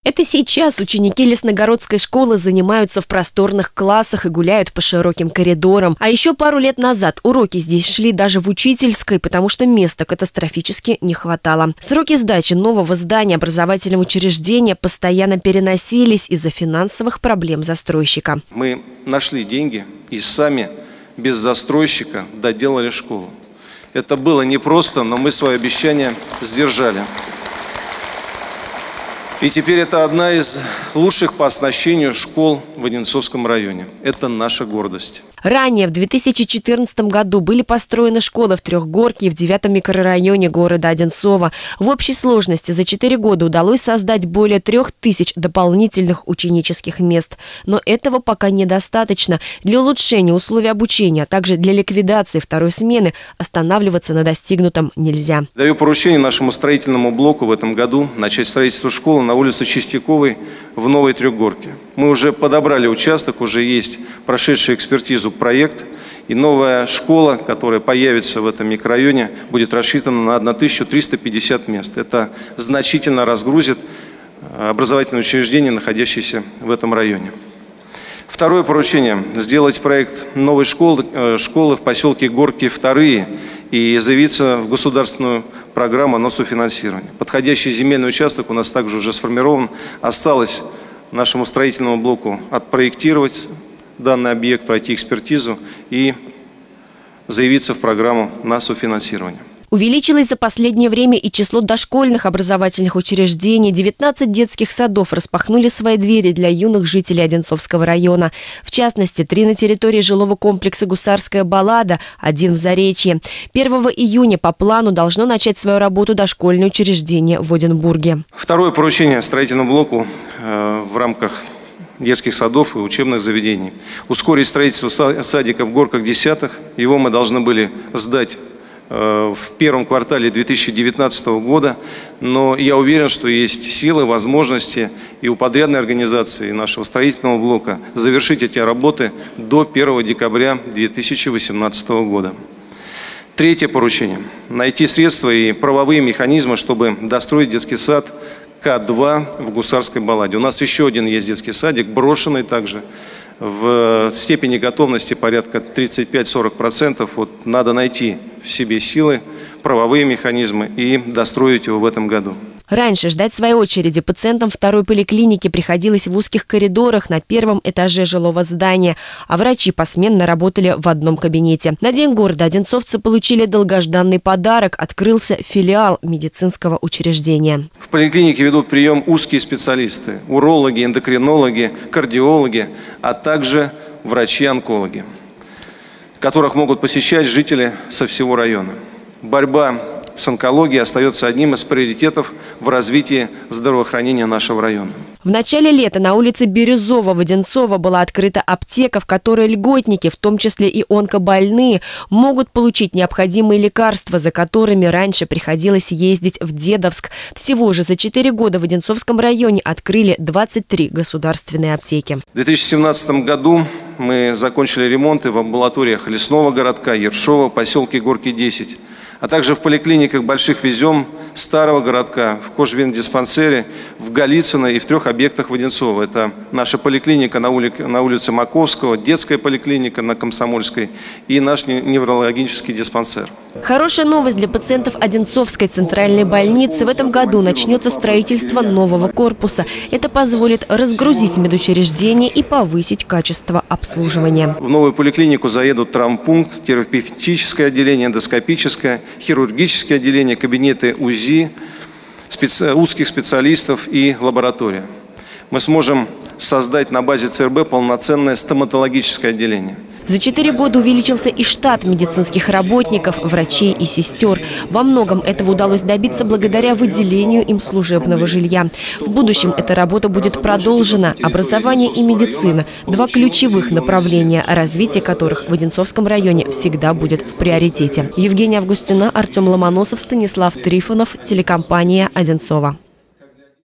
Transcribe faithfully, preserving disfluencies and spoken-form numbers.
Это сейчас ученики Лесногородской школы занимаются в просторных классах и гуляют по широким коридорам. А еще пару лет назад уроки здесь шли даже в учительской, потому что места катастрофически не хватало. Сроки сдачи нового здания образовательного учреждения постоянно переносились из-за финансовых проблем застройщика. Мы нашли деньги и сами без застройщика доделали школу. Это было непросто, но мы свое обещание сдержали. И теперь это одна из лучших по оснащению школ в Одинцовском районе. Это наша гордость. Ранее, в две тысячи четырнадцатом году, были построены школы в Трехгорке и в девятом микрорайоне города Одинцова. В общей сложности за четыре года удалось создать более трех тысяч дополнительных ученических мест. Но этого пока недостаточно. Для улучшения условий обучения, а также для ликвидации второй смены останавливаться на достигнутом нельзя. Даю поручение нашему строительному блоку в этом году начать строительство школы на улице Чистяковой в Новой Трехгорке. Мы уже подобрали участок, уже есть прошедший экспертизу проект. И новая школа, которая появится в этом микрорайоне, будет рассчитана на тысячу триста пятьдесят мест. Это значительно разгрузит образовательные учреждения, находящиеся в этом районе. Второе поручение – сделать проект новой школы, школы в поселке Горки вторые и заявиться в государственную программу на софинансирование. Подходящий земельный участок у нас также уже сформирован. Осталось нашему строительному блоку отпроектировать данный объект, пройти экспертизу и заявиться в программу на софинансирование. Увеличилось за последнее время и число дошкольных образовательных учреждений. девятнадцать детских садов распахнули свои двери для юных жителей Одинцовского района. В частности, три на территории жилого комплекса «Гусарская баллада», один в Заречье. первого июня по плану должно начать свою работу дошкольное учреждение в Одинбурге. Второе поручение строительному блоку э, в рамках детских садов и учебных заведений. Ускорить строительство садика в Горках десятых. Его мы должны были сдать в первом квартале две тысячи девятнадцатого года, но я уверен, что есть силы, возможности и у подрядной организации нашего строительного блока завершить эти работы до первого декабря две тысячи восемнадцатого года. Третье поручение – найти средства и правовые механизмы, чтобы достроить детский сад К два в Гусарской балладе. У нас еще один есть детский садик, брошенный также, в степени готовности порядка тридцать пять — сорок процентов. Вот надо найти в себе силы, правовые механизмы и достроить его в этом году. Раньше ждать своей очереди пациентам второй поликлиники приходилось в узких коридорах на первом этаже жилого здания, а врачи посменно работали в одном кабинете. На День города одинцовцы получили долгожданный подарок – открылся филиал медицинского учреждения. В поликлинике ведут прием узкие специалисты – урологи, эндокринологи, кардиологи, а также врачи-онкологи, которых могут посещать жители со всего района. Борьба с онкологией остается одним из приоритетов в развитии здравоохранения нашего района. В начале лета на улице Бирюзова в Одинцово была открыта аптека, в которой льготники, в том числе и онкобольные, могут получить необходимые лекарства, за которыми раньше приходилось ездить в Дедовск. Всего же за четыре года в Одинцовском районе открыли двадцать три государственные аптеки. В две тысячи семнадцатом году мы закончили ремонты в амбулаториях Лесного городка, Ершова, поселке Горки десять. А также в поликлиниках Больших Везем, Старого городка, в кожвендиспансере, в Голицыно и в трех объектах в Одинцово. Это наша поликлиника на улице, на улице Маковского, детская поликлиника на Комсомольской и наш неврологический диспансер. Хорошая новость для пациентов Одинцовской центральной больницы. В этом году начнется строительство нового корпуса. Это позволит разгрузить медучреждение и повысить качество обслуживания. В новую поликлинику заедут травмпункт, терапевтическое отделение, эндоскопическое, хирургическое отделение, кабинеты УЗИ, специ... узких специалистов и лаборатория. Мы сможем создать на базе ЦРБ полноценное стоматологическое отделение. За четыре года увеличился и штат медицинских работников, врачей и сестер. Во многом этого удалось добиться благодаря выделению им служебного жилья. В будущем эта работа будет продолжена. Образование и медицина – два ключевых направления, развитие которых в Одинцовском районе всегда будет в приоритете. Евгения Августина, Артем Ломоносов, Станислав Трифонов, телекомпания «Одинцова».